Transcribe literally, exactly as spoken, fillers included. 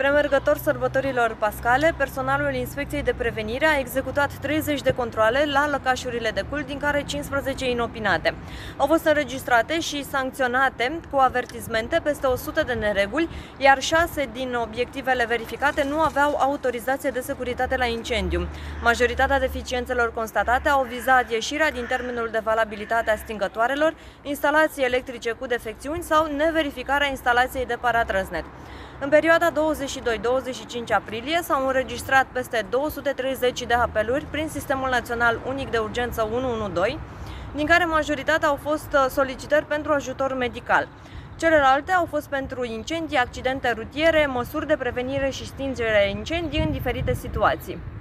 Premergător sărbătorilor pascale, personalul Inspecției de Prevenire a executat treizeci de controale la lăcașurile de cult, din care cincisprezece inopinate. Au fost înregistrate și sancționate cu avertismente peste o sută de nereguli, iar șase din obiectivele verificate nu aveau autorizație de securitate la incendiu. Majoritatea deficiențelor constatate au vizat ieșirea din termenul de valabilitate a stingătoarelor, instalații electrice cu defecțiuni sau neverificarea instalației de paratrăsnet. În perioada douăzeci și doi - douăzeci și cinci aprilie s-au înregistrat peste două sute treizeci de apeluri prin Sistemul Național Unic de Urgență unu unu doi, din care majoritatea au fost solicitări pentru ajutor medical. Celelalte au fost pentru incendii, accidente rutiere, măsuri de prevenire și stingere a incendii în diferite situații.